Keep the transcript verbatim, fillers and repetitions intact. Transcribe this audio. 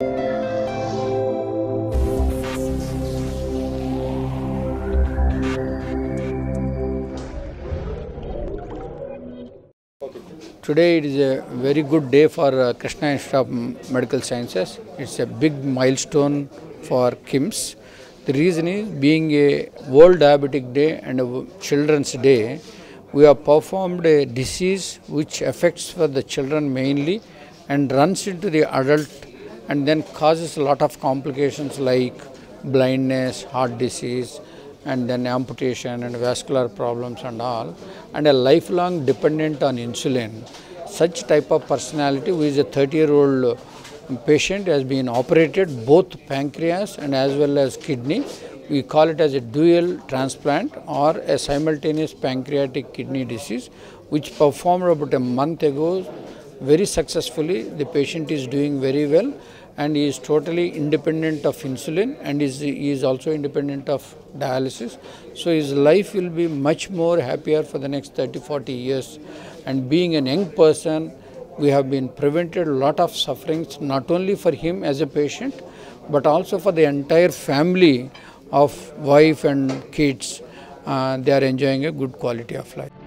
Today it is a very good day for uh, Krishna Institute of Medical Sciences. It's a big milestone for KIMS. The reason is, being a World Diabetic Day and a Children's Day, we have performed a disease which affects for the children mainly and runs into the adult and then causes a lot of complications like blindness, heart disease, and then amputation and vascular problems and all, and a lifelong dependent on insulin. Such type of personality, who is a thirty year old patient, has been operated both pancreas and as well as kidney. We call it as a dual transplant or a simultaneous pancreatic kidney disease, which performed about a month ago very successfully. The patient is doing very well and he is totally independent of insulin and is, he is also independent of dialysis. So his life will be much more happier for the next thirty to forty years. And being a young person, we have been prevented a lot of sufferings, not only for him as a patient, but also for the entire family of wife and kids. Uh, they are enjoying a good quality of life.